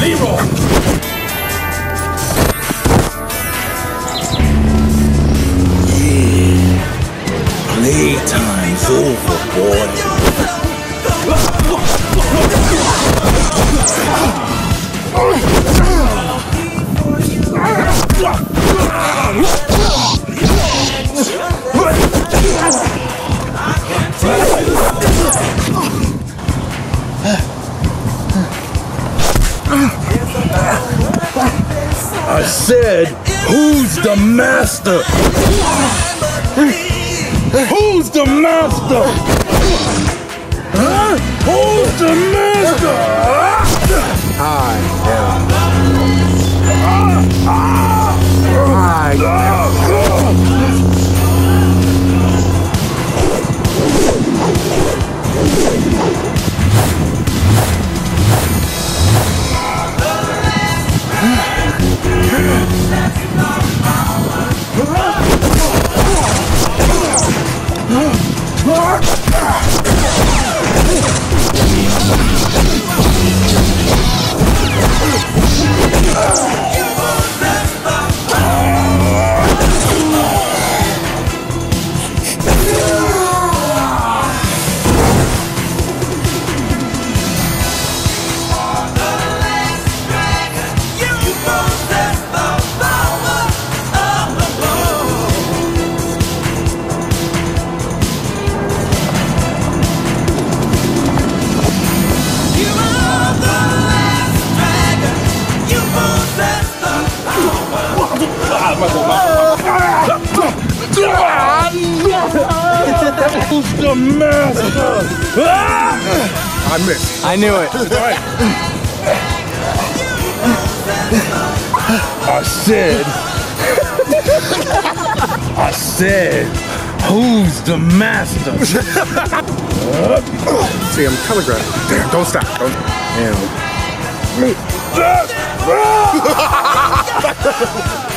Zero. Playtime's over, boy. I said, who's the master? Who's the master? Huh? Who's the master? I am. Who's the master? I missed. I knew it. I said, who's the master? See, I'm telegraphing. Damn, don't stop. Damn.